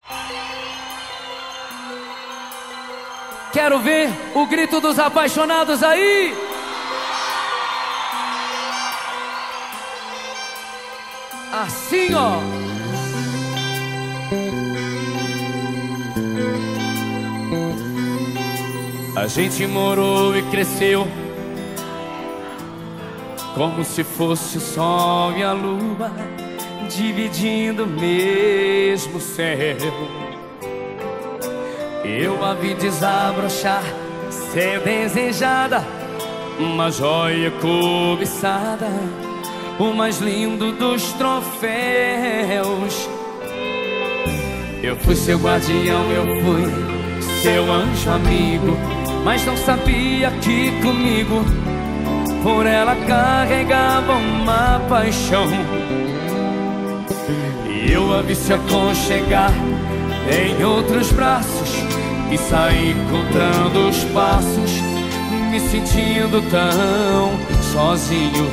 Quero ver o grito dos apaixonados aí. Assim, ó. A gente morou e cresceu como se fosse o sol e a lua, dividindo o mesmo céu. Eu a vi desabrochar, ser desejada, uma joia cobiçada, o mais lindo dos troféus. Eu fui seu guardião, eu fui seu anjo amigo, mas não sabia que comigo por ela carregava uma paixão. E eu a vi se aconchegar em outros braços e saí contando os passos, me sentindo tão sozinho.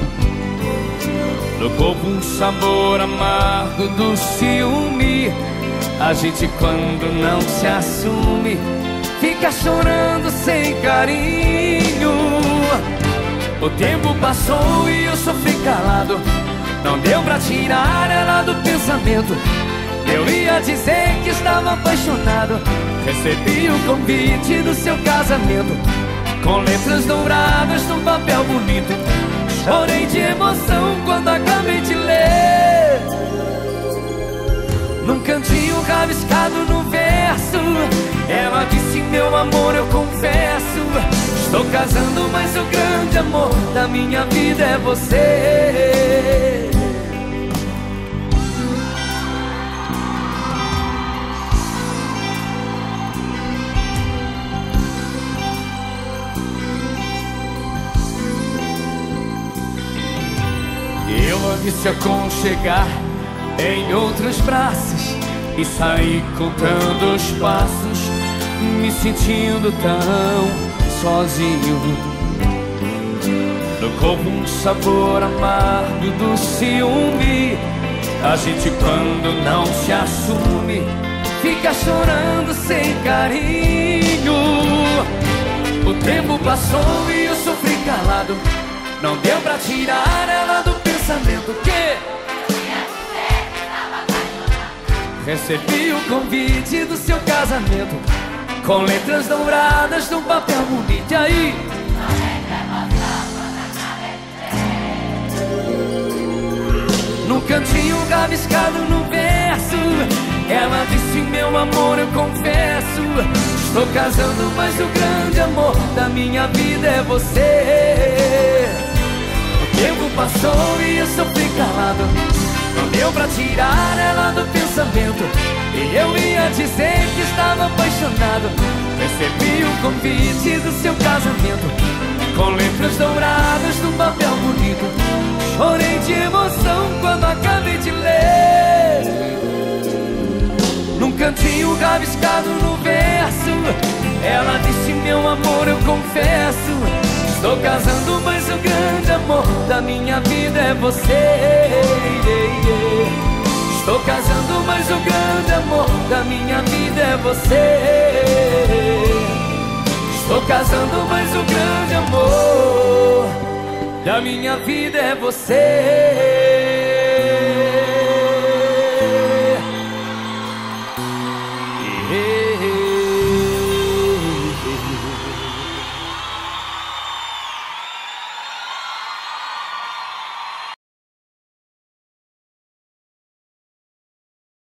No corpo um sabor amargo do ciúme. A gente quando não se assume fica chorando sem carinho. O tempo passou e eu sofri calado, não deu pra tirar ela do pensamento. Eu ia dizer que estava apaixonado, recebi o convite do seu casamento, com letras douradas num papel bonito. Chorei de emoção quando acabei de ler, num cantinho rabiscado no verso. Ela disse: meu amor, eu confesso, estou casando, mas o grande amor da minha vida é você. Eu a vi se aconchegar em outros braços e saí contando os passos, me sentindo tão sozinho. No corpo um sabor amargo do ciúme. A gente quando não se assume fica chorando sem carinho. O tempo passou e eu sofri calado, não deu pra tirar ela do pensamento que recebi o convite do seu casamento, com letras douradas num papel bonito. E aí? Num cantinho rabiscado no verso, ela disse: meu amor, eu confesso, estou casando, mas o grande amor da minha vida é você. O tempo passou e eu sofri calado, não deu pra tirar ela do pensamento. E eu ia dizer que estava apaixonado, recebi o convite do seu casamento, com letras douradas num papel bonito. Chorei de emoção quando acabei de ler, num cantinho rabiscado no verso. Ela disse: meu amor, eu confesso, estou casando, mas o grande amor da minha vida é você. Estou casando, mas o grande amor da minha vida é você. Estou casando, mas o grande amor da minha vida é você.